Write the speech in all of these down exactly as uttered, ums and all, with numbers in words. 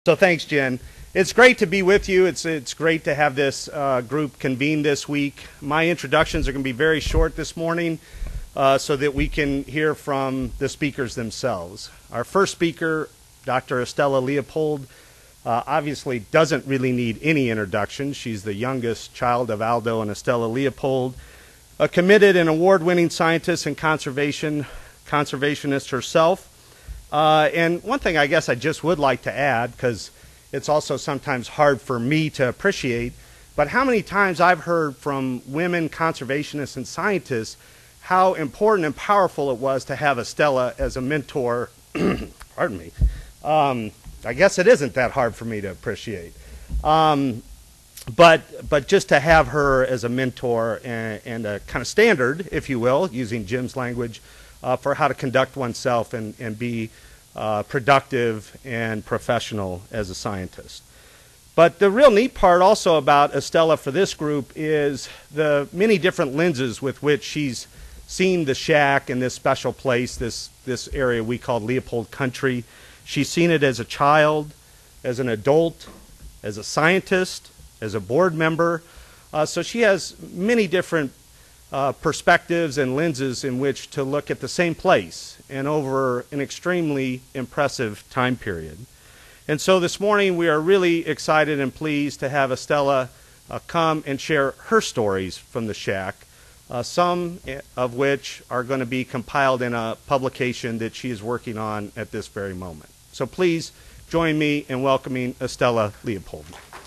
So thanks, Jen. It's great to be with you. It's, it's great to have this uh, group convene this week. My introductions are going to be very short this morning uh, so that we can hear from the speakers themselves. Our first speaker, Doctor Estella Leopold, uh, obviously doesn't really need any introduction. She's the youngest child of Aldo and Estella Leopold, a committed and award-winning scientist and conservation conservationist herself. Uh, and one thing I guess I just would like to add, because it's also sometimes hard for me to appreciate, but how many times I've heard from women conservationists and scientists how important and powerful it was to have Estella as a mentor. Pardon me. Um, I guess it isn't that hard for me to appreciate. Um, but, but just to have her as a mentor and, and a kind of standard, if you will, using Jim's language, Uh, for how to conduct oneself and, and be uh, productive and professional as a scientist. But the real neat part also about Estella for this group is the many different lenses with which she's seen the shack in this special place, this, this area we call Leopold Country. She's seen it as a child, as an adult, as a scientist, as a board member. Uh, so she has many different Uh, perspectives and lenses in which to look at the same place and over an extremely impressive time period. And so this morning we are really excited and pleased to have Estella uh, come and share her stories from the shack, uh, some of which are going to be compiled in a publication that she is working on at this very moment. So please join me in welcoming Estella Leopold.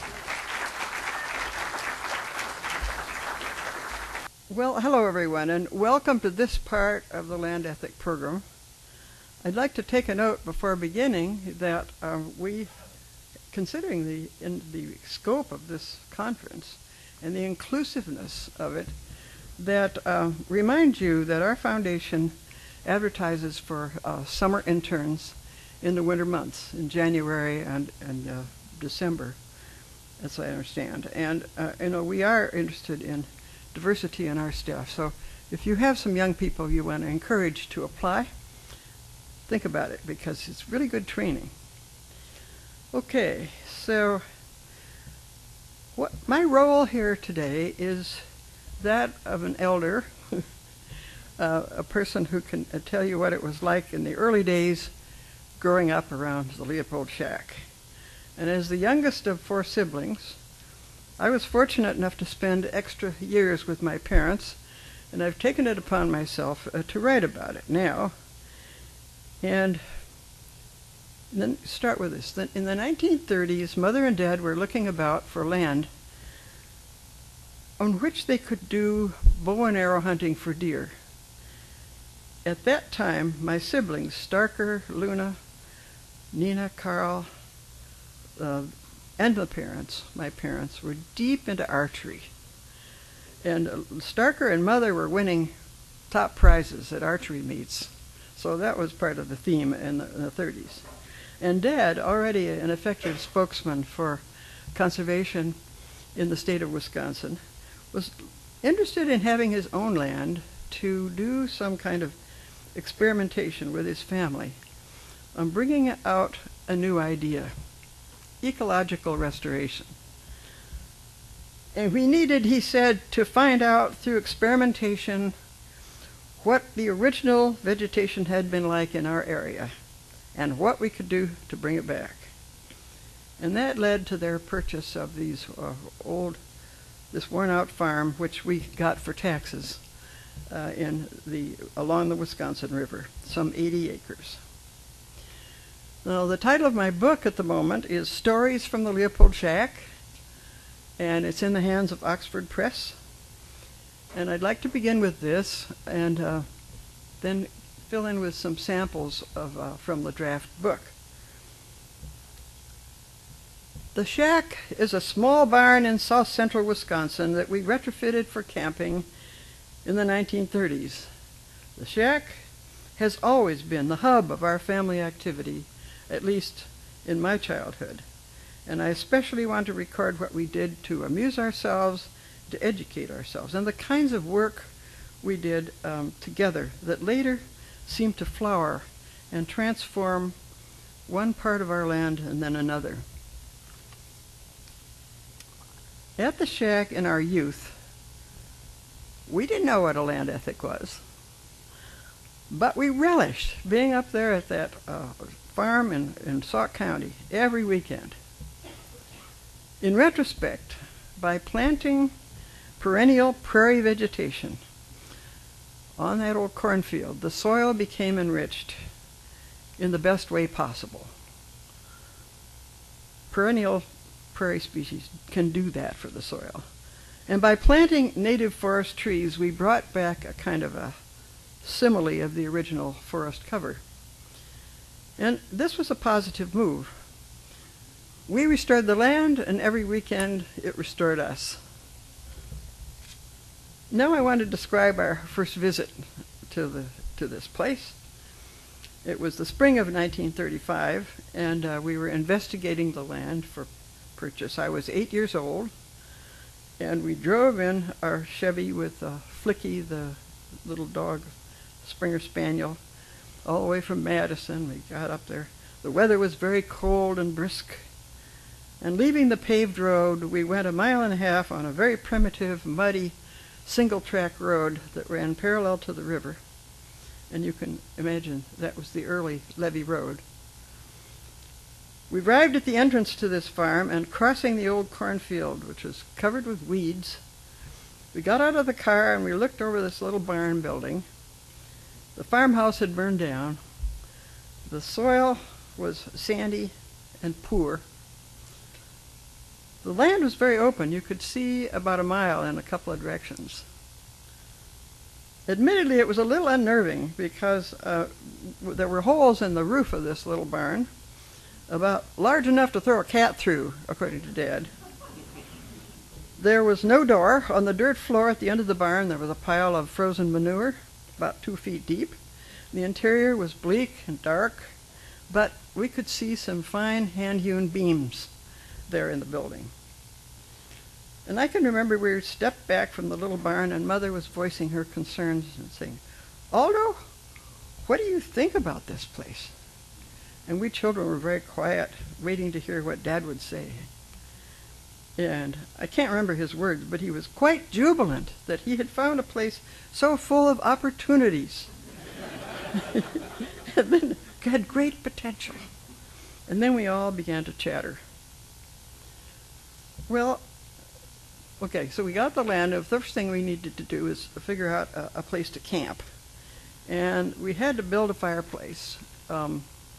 Well, hello everyone, and welcome to this part of the Land Ethic program. I'd like to take a note before beginning that uh, we, considering the, in the scope of this conference and the inclusiveness of it, that uh, remind you that our foundation advertises for uh, summer interns in the winter months, in January and, and uh, December, as I understand. And uh, you know, we are interested in diversity in our staff. So if you have some young people you want to encourage to apply, think about it, because it's really good training. Okay, so what my role here today is that of an elder, uh, a person who can uh, tell you what it was like in the early days growing up around the Leopold shack. And as the youngest of four siblings, I was fortunate enough to spend extra years with my parents, and I've taken it upon myself uh, to write about it now. And then start with this. Then in the nineteen thirties, Mother and Dad were looking about for land on which they could do bow and arrow hunting for deer. At that time, my siblings, Starker, Luna, Nina, Carl, uh, and the parents, my parents, were deep into archery. And uh, Starker and Mother were winning top prizes at archery meets. So that was part of the theme in the, in the thirties. And Dad, already an effective spokesman for conservation in the state of Wisconsin, was interested in having his own land to do some kind of experimentation with his family on bringing out a new idea: ecological restoration. And we needed, he said, to find out through experimentation what the original vegetation had been like in our area and what we could do to bring it back. And that led to their purchase of these uh, old, this worn-out farm, which we got for taxes uh, in the, along the Wisconsin River, some eighty acres. Now, the title of my book at the moment is Stories from the Leopold Shack, and it's in the hands of Oxford Press. And I'd like to begin with this and uh, then fill in with some samples of, uh, from the draft book. The shack is a small barn in south central Wisconsin that we retrofitted for camping in the nineteen thirties. The shack has always been the hub of our family activity, at least in my childhood. And I especially want to record what we did to amuse ourselves, to educate ourselves, and the kinds of work we did um, together that later seemed to flower and transform one part of our land and then another. At the shack in our youth, we didn't know what a land ethic was, but we relished being up there at that uh, farm in, in Sauk County every weekend. In retrospect, by planting perennial prairie vegetation on that old cornfield, the soil became enriched in the best way possible. Perennial prairie species can do that for the soil. And by planting native forest trees, we brought back a kind of a simile of the original forest cover. And this was a positive move. We restored the land, and every weekend it restored us. Now I want to describe our first visit to the to this place. It was the spring of nineteen thirty-five, and uh, we were investigating the land for purchase. I was eight years old, and we drove in our Chevy with uh, Flicky, the little dog, Springer Spaniel, all the way from Madison. We got up there. The weather was very cold and brisk. And leaving the paved road, we went a mile and a half on a very primitive, muddy, single-track road that ran parallel to the river. And you can imagine that was the early levee road. We arrived at the entrance to this farm, and crossing the old cornfield, which was covered with weeds, we got out of the car and we looked over this little barn building. The farmhouse had burned down. The soil was sandy and poor. The land was very open. You could see about a mile in a couple of directions. Admittedly, it was a little unnerving because uh, there were holes in the roof of this little barn, about large enough to throw a cat through, according to Dad. There was no door. On the dirt floor at the end of the barn, there was a pile of frozen manure, about two feet deep. The interior was bleak and dark, but we could see some fine hand-hewn beams there in the building. And I can remember we stepped back from the little barn, and Mother was voicing her concerns and saying, "Aldo, what do you think about this place?" And we children were very quiet, waiting to hear what Dad would say. And I can't remember his words, but he was quite jubilant that he had found a place so full of opportunities. And then had great potential. And then we all began to chatter. Well, okay, so we got the land. The first thing we needed to do is figure out a, a place to camp. And we had to build a fireplace. Um,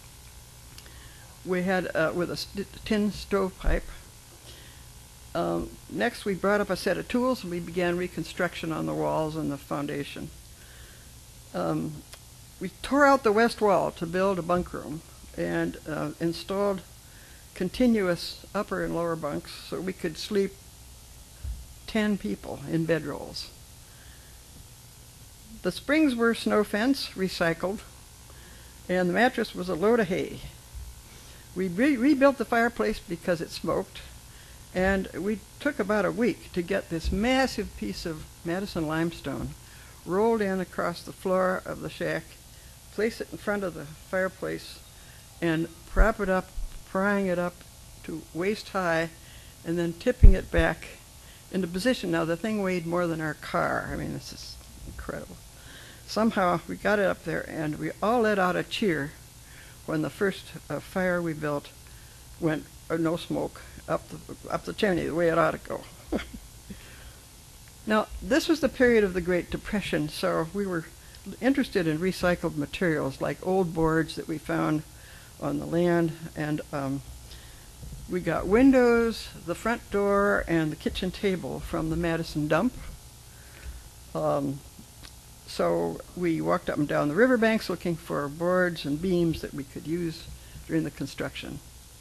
we had, uh, with a st tin stovepipe. Um, next, we brought up a set of tools, and we began reconstruction on the walls and the foundation. Um, we tore out the west wall to build a bunk room and uh, installed continuous upper and lower bunks so we could sleep ten people in bedrolls. The springs were snow fence, recycled, and the mattress was a load of hay. We re rebuilt the fireplace because it smoked, and we took about a week to get this massive piece of Madison limestone rolled in across the floor of the shack, place it in front of the fireplace, and prop it up, prying it up to waist high, and then tipping it back into position. Now, the thing weighed more than our car. I mean, this is incredible. Somehow, we got it up there, and we all let out a cheer when the first uh, fire we built went, uh, no smoke, up the, up the chimney, the way it ought to go. Now, this was the period of the Great Depression, so we were interested in recycled materials like old boards that we found on the land, and um, we got windows, the front door, and the kitchen table from the Madison dump. Um, so we walked up and down the riverbanks looking for boards and beams that we could use during the construction.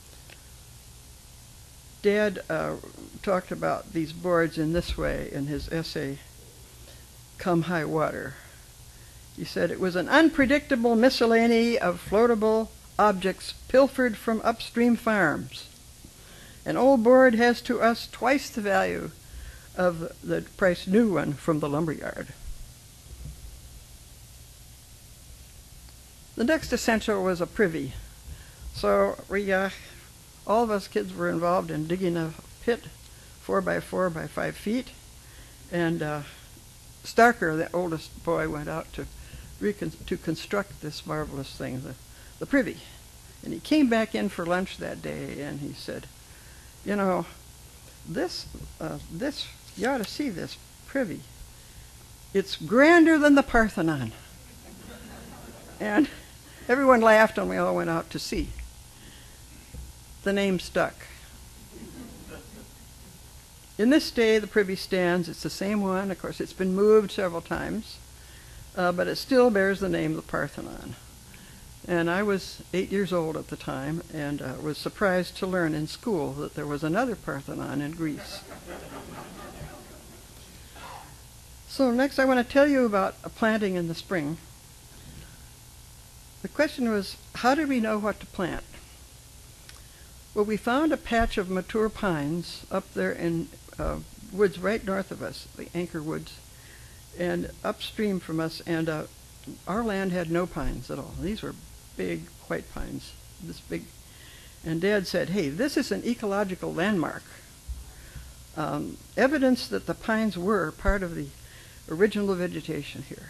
Dad uh, talked about these boards in this way in his essay, Come High Water. He said, "It was an unpredictable miscellany of floatable objects pilfered from upstream farms. An old board has to us twice the value of the price new one from the lumberyard." The next essential was a privy. So we, uh, all of us kids were involved in digging a pit four by four by five feet. And uh, Starker, the oldest boy, went out to recon to construct this marvelous thing, the, the privy. And he came back in for lunch that day, and he said, you know, this, uh, this, you ought to see this privy. It's grander than the Parthenon. And everyone laughed, and we all went out to see. The name stuck. In this day, the privy stands. It's the same one. Of course, it's been moved several times, uh, but it still bears the name of the Parthenon. And I was eight years old at the time, and uh, was surprised to learn in school that there was another Parthenon in Greece. So next, I want to tell you about a planting in the spring. The question was, how did we know what to plant? Well, we found a patch of mature pines up there in uh, woods right north of us, the Anchor Woods, and upstream from us, and uh, our land had no pines at all. These were big white pines, this big. And Dad said, hey, this is an ecological landmark. Um, evidence that the pines were part of the original vegetation here.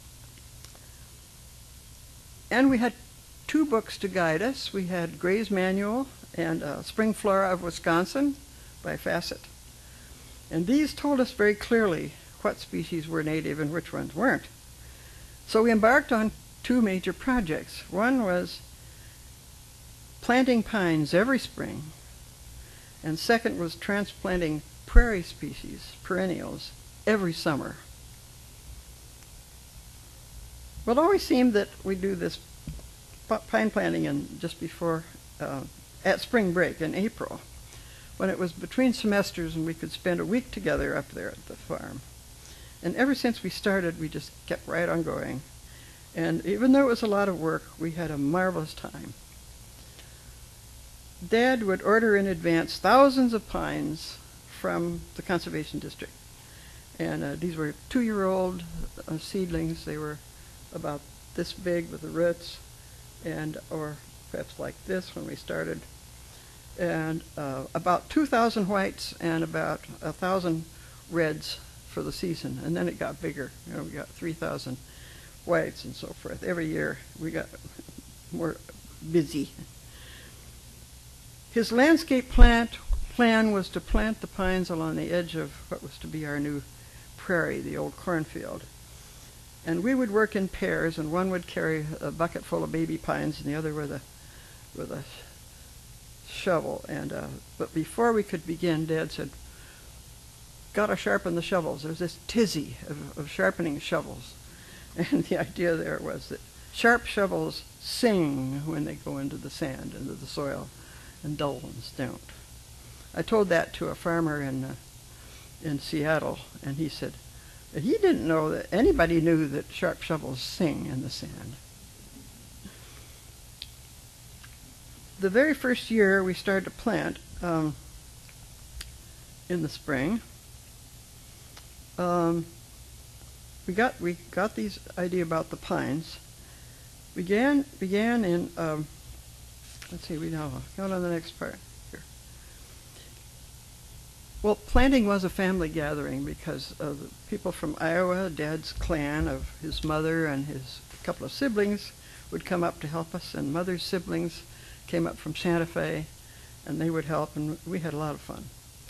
And we had two books to guide us. We had Gray's Manual and uh, Spring Flora of Wisconsin by Fassett. And these told us very clearly what species were native and which ones weren't. So we embarked on two major projects. One was planting pines every spring, and second was transplanting prairie species, perennials, every summer. Well, it always seemed that we do this pine planting in just before, uh, at spring break in April, when it was between semesters and we could spend a week together up there at the farm. And ever since we started, we just kept right on going. And even though it was a lot of work, we had a marvelous time. Dad would order in advance thousands of pines from the Conservation District. And uh, these were two-year-old uh, seedlings. They were about this big with the roots, and or perhaps like this when we started. And uh, about two thousand whites and about one thousand reds for the season. And then it got bigger. You know, we got three thousand whites and so forth. Every year we got more busy. His landscape plant plan was to plant the pines along the edge of what was to be our new prairie, the old cornfield. And we would work in pairs, and one would carry a bucket full of baby pines and the other with a with a shovel. And uh, but before we could begin, Dad said, gotta sharpen the shovels. There's this tizzy of, of sharpening shovels. And the idea there was that sharp shovels sing when they go into the sand, into the soil, and dull ones don't. I told that to a farmer in uh, in Seattle, and he said that he didn't know that anybody knew that sharp shovels sing in the sand. The very first year we started to plant um, in the spring, um, we got we got these idea about the pines. Began began in um, let's see, we know going on the next part. Well, planting was a family gathering because uh, the people from Iowa, Dad's clan of his mother and his couple of siblings would come up to help us, and Mother's siblings came up from Santa Fe, and they would help, and we had a lot of fun.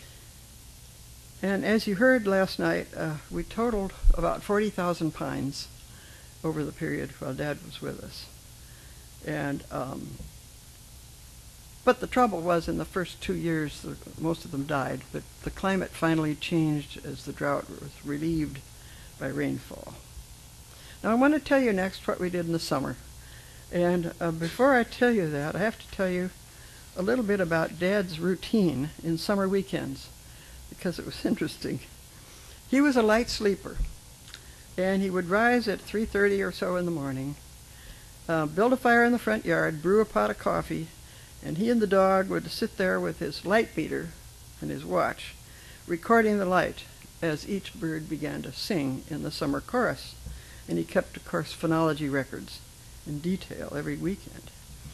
And as you heard last night, uh, we totaled about forty thousand pines over the period while Dad was with us. And um, But the trouble was, in the first two years, the, most of them died, but the climate finally changed as the drought was relieved by rainfall. Now I want to tell you next what we did in the summer. And uh, before I tell you that, I have to tell you a little bit about Dad's routine in summer weekends, because it was interesting. He was a light sleeper, and he would rise at three thirty or so in the morning, uh, build a fire in the front yard, brew a pot of coffee, and he and the dog would sit there with his light meter and his watch, recording the light as each bird began to sing in the summer chorus. And he kept, of course, phonology records in detail every weekend.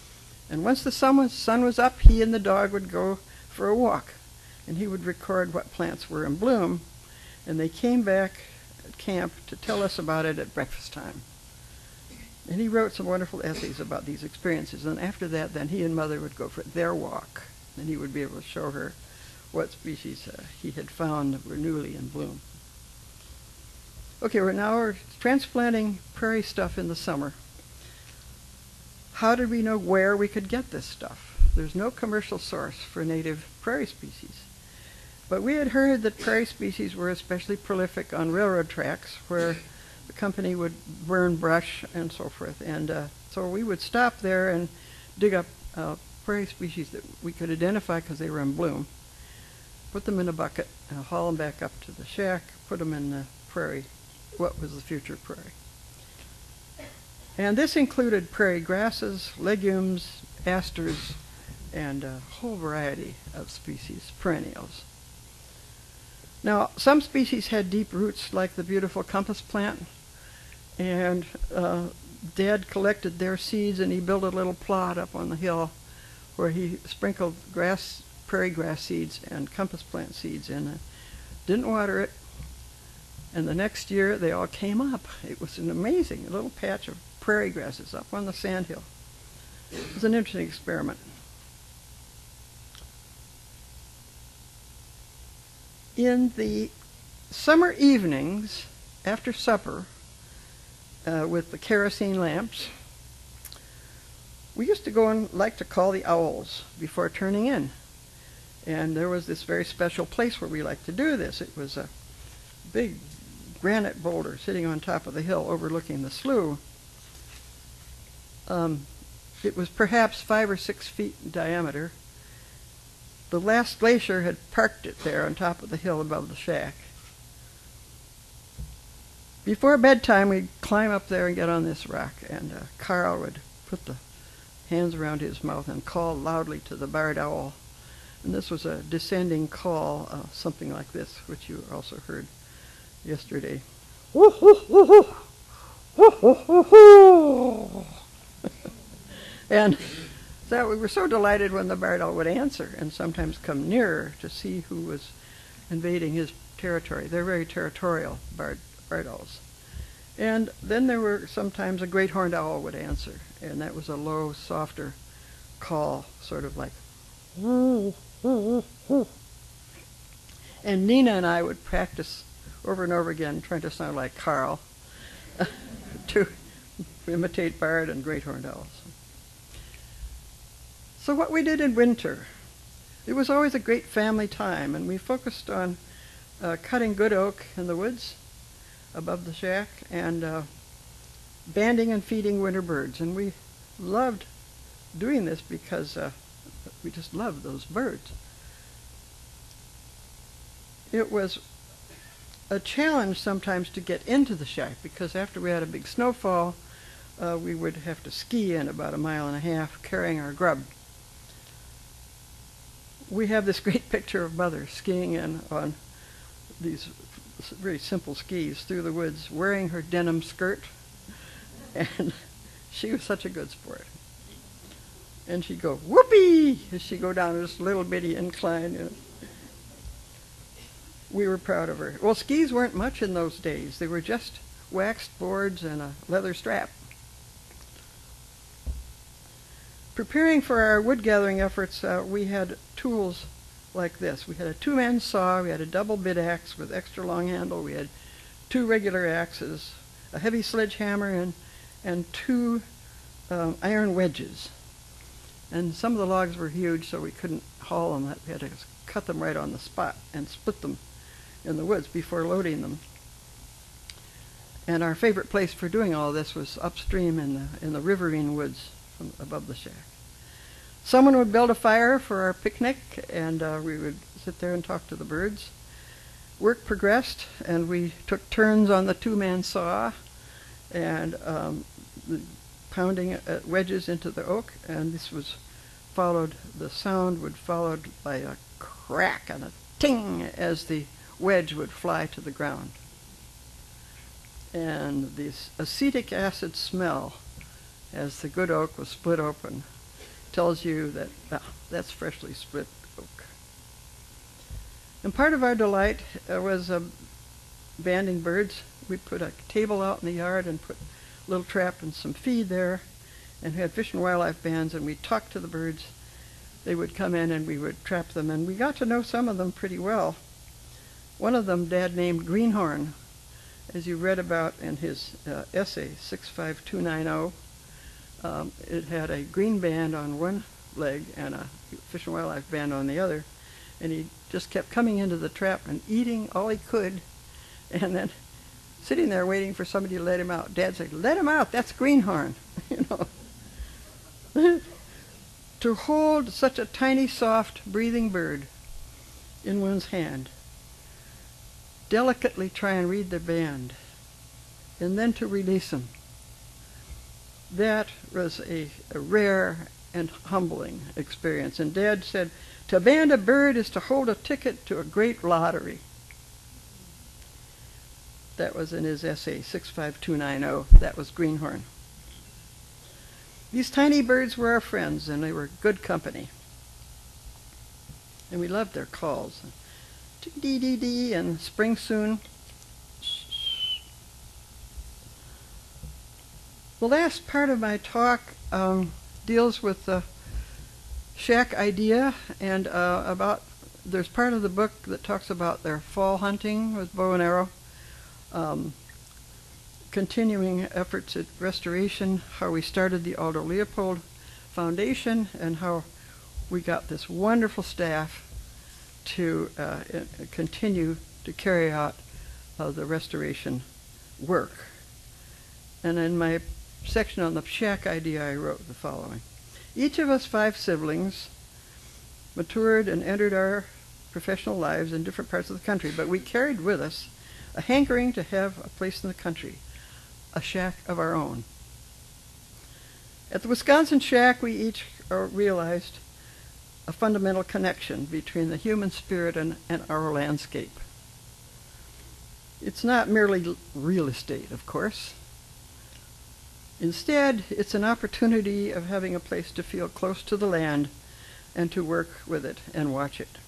And once the sun was, sun was up, he and the dog would go for a walk, and he would record what plants were in bloom, and they came back at camp to tell us about it at breakfast time. And he wrote some wonderful essays about these experiences, and after that, then he and Mother would go for their walk, and he would be able to show her what species uh, he had found that were newly in bloom. Okay, we're now we're transplanting prairie stuff in the summer. How did we know where we could get this stuff? There's no commercial source for native prairie species. But we had heard that prairie species were especially prolific on railroad tracks where the company would burn brush and so forth. And uh, so we would stop there and dig up uh, prairie species that we could identify because they were in bloom, put them in a bucket, and haul them back up to the shack, put them in the prairie, what was the future prairie. And this included prairie grasses, legumes, asters, and a whole variety of species, perennials. Now, some species had deep roots, like the beautiful compass plant, and uh, Dad collected their seeds, and he built a little plot up on the hill where he sprinkled grass, prairie grass seeds and compass plant seeds in it. Didn't water it, and the next year they all came up. It was an amazing little patch of prairie grasses up on the sandhill. It was an interesting experiment. In the summer evenings after supper uh, with the kerosene lamps, we used to go and like to call the owls before turning in. And there was this very special place where we liked to do this. It was a big granite boulder sitting on top of the hill overlooking the slough. Um, it was perhaps five or six feet in diameter. The last glacier had parked it there on top of the hill above the shack. Before bedtime, we'd climb up there and get on this rock, and uh, Carl would put the hands around his mouth and call loudly to the barred owl. And this was a descending call, uh, something like this, which you also heard yesterday. And so we were so delighted when the barred owl would answer and sometimes come nearer to see who was invading his territory. They're very territorial, barred, barred owls. And then there were sometimes a great horned owl would answer, and that was a low, softer call, sort of like. And Nina and I would practice over and over again, trying to sound like Carl, to imitate barred and great horned owls. So what we did in winter, it was always a great family time, and we focused on uh, cutting good oak in the woods above the shack and uh, banding and feeding winter birds. And we loved doing this because uh, we just loved those birds. It was a challenge sometimes to get into the shack because after we had a big snowfall, uh, we would have to ski in about a mile and a half carrying our grub. We have this great picture of Mother skiing in on these very simple skis through the woods, wearing her denim skirt, and she was such a good sport. And she'd go, whoopee, as she'd go down this little bitty incline. You know. We were proud of her. Well, skis weren't much in those days. They were just waxed boards and a leather strap. Preparing for our wood gathering efforts, uh, we had tools like this. We had a two-man saw, we had a double bit axe with extra long handle, we had two regular axes, a heavy sledgehammer, and, and two um, iron wedges. And some of the logs were huge, so we couldn't haul them. We had to cut them right on the spot and split them in the woods before loading them. And our favorite place for doing all this was upstream in the, in the riverine woods from above the shack. Someone would build a fire for our picnic, and uh, we would sit there and talk to the birds. Work progressed, and we took turns on the two-man saw and um, the pounding uh, wedges into the oak, and this was followed, the sound would followed by a crack and a ting as the wedge would fly to the ground. And this acetic acid smell as the good oak was split open tells you that ah, that's freshly split oak. And part of our delight uh, was uh, banding birds. We put a table out in the yard and put a little trap and some feed there, and we had fish and wildlife bands, and we talked to the birds. They would come in and we would trap them, and we got to know some of them pretty well. One of them Dad named Greenhorn, as you read about in his uh, essay, six five two nine zero. Um, it had a green band on one leg and a fish and wildlife band on the other, and he just kept coming into the trap and eating all he could, and then sitting there waiting for somebody to let him out. Dad said, "Let him out, that's Greenhorn." You know. To hold such a tiny, soft, breathing bird in one's hand, delicately try and read the band, and then to release him, that was a, a rare and humbling experience. And Dad said, to band a bird is to hold a ticket to a great lottery. That was in his essay, six five two nine zero. That was Greenhorn. These tiny birds were our friends, and they were good company. And we loved their calls. Dee dee dee, and spring soon. The last part of my talk um, deals with the shack idea, and uh, about, there's part of the book that talks about their fall hunting with bow and arrow, um, continuing efforts at restoration, how we started the Aldo Leopold Foundation, and how we got this wonderful staff to uh, continue to carry out uh, the restoration work. And in my section on the shack idea, I wrote the following. Each of us five siblings matured and entered our professional lives in different parts of the country, but we carried with us a hankering to have a place in the country, a shack of our own. At the Wisconsin shack, we each uh, realized a fundamental connection between the human spirit and, and our landscape. It's not merely real estate, of course. Instead, it's an opportunity of having a place to feel close to the land and to work with it and watch it.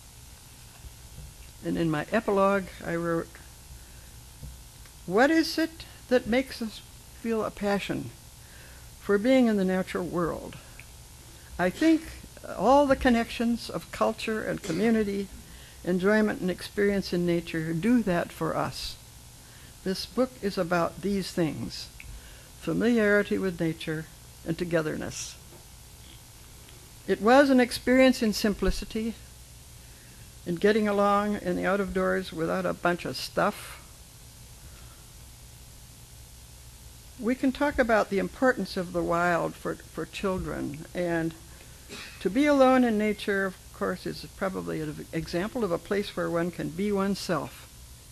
And in my epilogue, I wrote, what is it that makes us feel a passion for being in the natural world? I think all the connections of culture and community, enjoyment and experience in nature do that for us. This book is about these things: familiarity with nature and togetherness. It was an experience in simplicity, in getting along in the out of doors without a bunch of stuff. We can talk about the importance of the wild for, for children, and to be alone in nature, of course, is probably an example of a place where one can be oneself.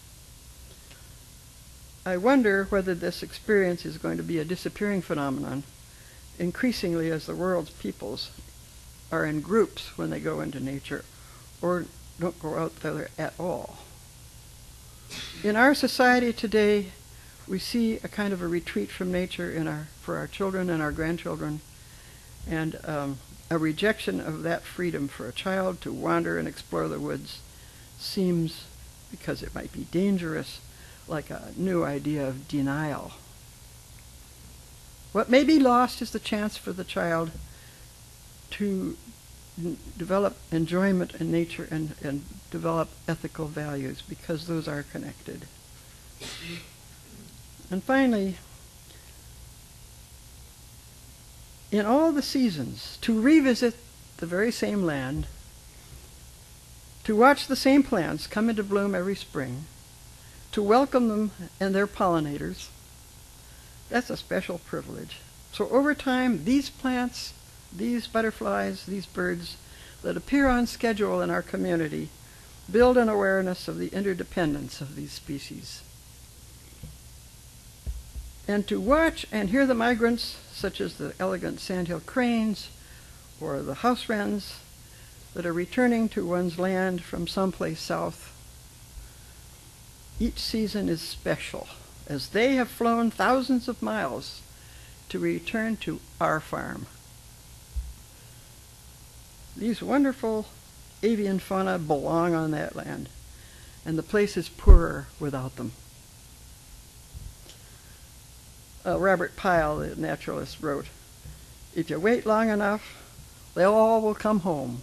I wonder whether this experience is going to be a disappearing phenomenon, increasingly as the world's peoples are in groups when they go into nature, or don't go out there at all. In our society today, we see a kind of a retreat from nature in our, for our children and our grandchildren, and um, a rejection of that freedom for a child to wander and explore the woods seems, because it might be dangerous, like a new idea of denial. What may be lost is the chance for the child to n- develop enjoyment in nature and, and develop ethical values, because those are connected. And finally, in all the seasons, to revisit the very same land, to watch the same plants come into bloom every spring, to welcome them and their pollinators, that's a special privilege. So over time, these plants, these butterflies, these birds that appear on schedule in our community build an awareness of the interdependence of these species. And to watch and hear the migrants, such as the elegant sandhill cranes or the house wrens that are returning to one's land from someplace south, each season is special, as they have flown thousands of miles to return to our farm. these wonderful avian fauna belong on that land, and the place is poorer without them. Uh, Robert Pyle, the naturalist, wrote, "If you wait long enough, they all will come home."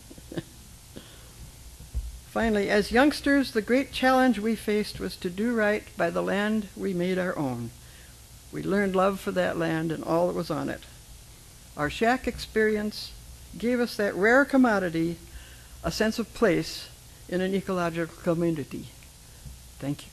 Finally, as youngsters, the great challenge we faced was to do right by the land we made our own. We learned love for that land and all that was on it. Our shack experience gave us that rare commodity, a sense of place in an ecological community. Thank you.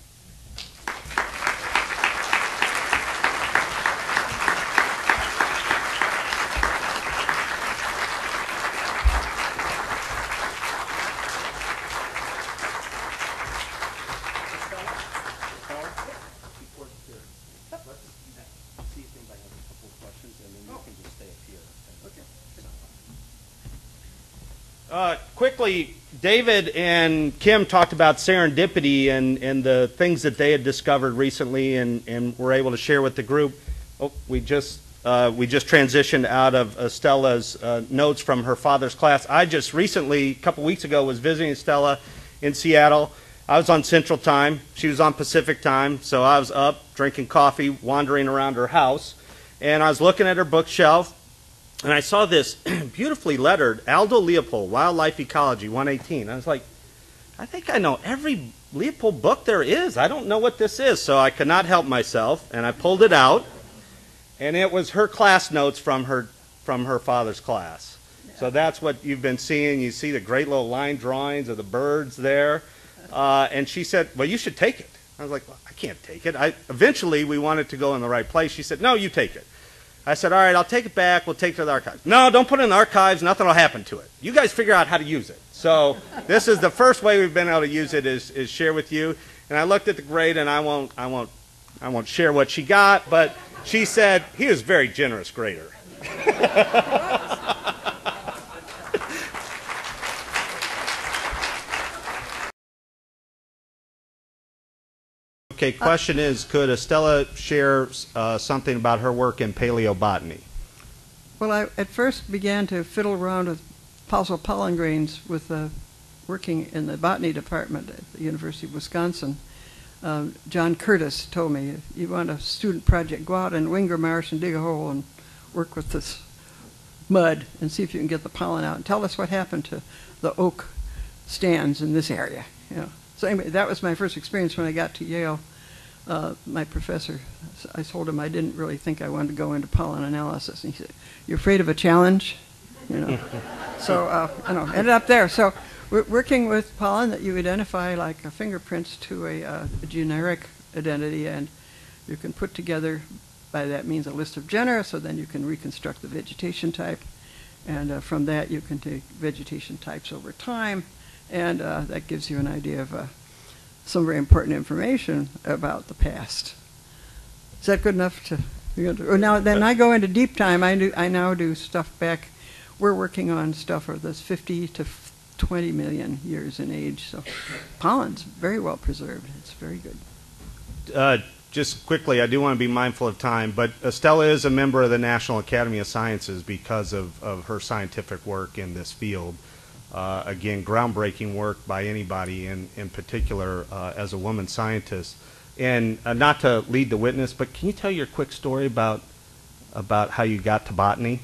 Uh, quickly, David and Kim talked about serendipity and, and the things that they had discovered recently and, and were able to share with the group. Oh, we just uh, we just transitioned out of Estella's uh, notes from her father's class. I just recently, a couple weeks ago, was visiting Estella in Seattle. I was on Central Time. She was on Pacific Time. So I was up drinking coffee, wandering around her house, and I was looking at her bookshelf. And I saw this beautifully lettered Aldo Leopold, Wildlife Ecology, one eighteen. I was like, I think I know every Leopold book there is. I don't know what this is. So I could not help myself, and I pulled it out. And it was her class notes from her, from her father's class. So that's what you've been seeing. You see the great little line drawings of the birds there. Uh, and she said, well, you should take it. I was like, well, I can't take it. I, eventually, we wanted to go in the right place. She said, no, you take it. I said, all right, I'll take it back. We'll take it to the archives. No, don't put it in the archives. Nothing will happen to it. You guys figure out how to use it. So this is the first way we've been able to use it is, is share with you. And I looked at the grade, and I won't, I won't, I won't share what she got, but she said he was a very generous grader. Okay, question is, could Estella share uh, something about her work in paleobotany? Well, I at first began to fiddle around with fossil pollen grains with uh, working in the botany department at the University of Wisconsin. Um, John Curtis told me, if you want a student project, go out in Winger Marsh and dig a hole and work with this mud and see if you can get the pollen out. And tell us what happened to the oak stands in this area. You know. So anyway, that was my first experience when I got to Yale. Uh, my professor, I told him I didn't really think I wanted to go into pollen analysis. And he said, "You're afraid of a challenge?" You know. So uh, I know, ended up there. So we're working with pollen that you identify like a fingerprints to a, uh, a generic identity, and you can put together, by that means, a list of genera, so then you can reconstruct the vegetation type. And uh, from that, you can take vegetation types over time. And uh, that gives you an idea of uh, some very important information about the past. Is that good enough to? You know, or now, then I go into deep time. I do. I now do stuff back. We're working on stuff that's fifty to twenty million years in age. So, pollen's very well preserved. It's very good. Uh, just quickly, I do want to be mindful of time, but Estella is a member of the National Academy of Sciences because of, of her scientific work in this field. Uh, again, groundbreaking work by anybody, in, in particular uh, as a woman scientist. And uh, not to lead the witness, but can you tell your quick story about about how you got to botany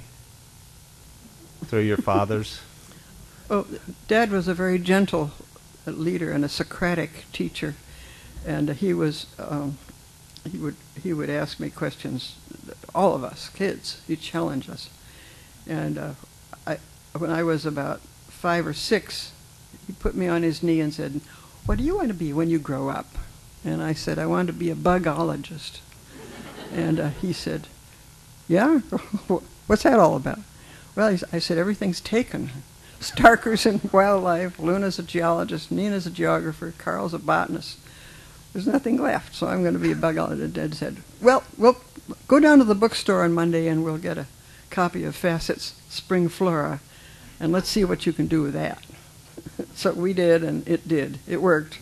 through your fathers? Well, Dad was a very gentle leader and a Socratic teacher, and uh, he was um, he would he would ask me questions. All of us kids, he'd challenge us, and uh, I when I was about five or six, he put me on his knee and said, "What do you want to be when you grow up?" And I said, "I want to be a bugologist." And uh, he said, "Yeah? What's that all about?" Well, I said, "Everything's taken. Starker's in wildlife, Luna's a geologist, Nina's a geographer, Carl's a botanist. There's nothing left, so I'm going to be a bugologist." And Dad said, "Well, we'll go down to the bookstore on Monday and we'll get a copy of Fassett's Spring Flora, and let's see what you can do with that." So we did, and it did. It worked.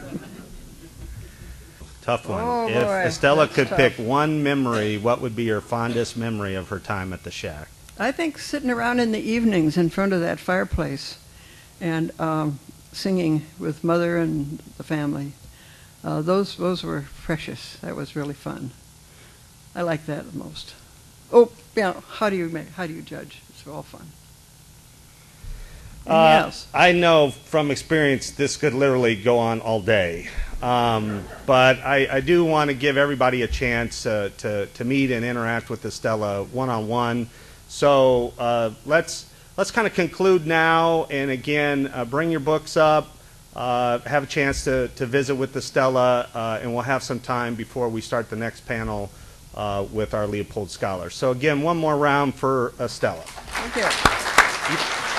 Tough one. Oh, if boy, Estella that's could tough. pick one memory, what would be your fondest memory of her time at the shack? I think sitting around in the evenings in front of that fireplace and um, singing with Mother and the family, uh, those those were precious. That was really fun. I like that the most. Oh, yeah. How do you make? How do you judge? It's all fun. Anything Uh, else? I know from experience this could literally go on all day. Um, but I, I do want to give everybody a chance uh, to, to meet and interact with Estella one-on-one. So uh, let's, let's kind of conclude now, and again, uh, bring your books up, uh, have a chance to, to visit with Estella, uh, and we'll have some time before we start the next panel uh, with our Leopold scholars. So again, one more round for Estella. Thank you.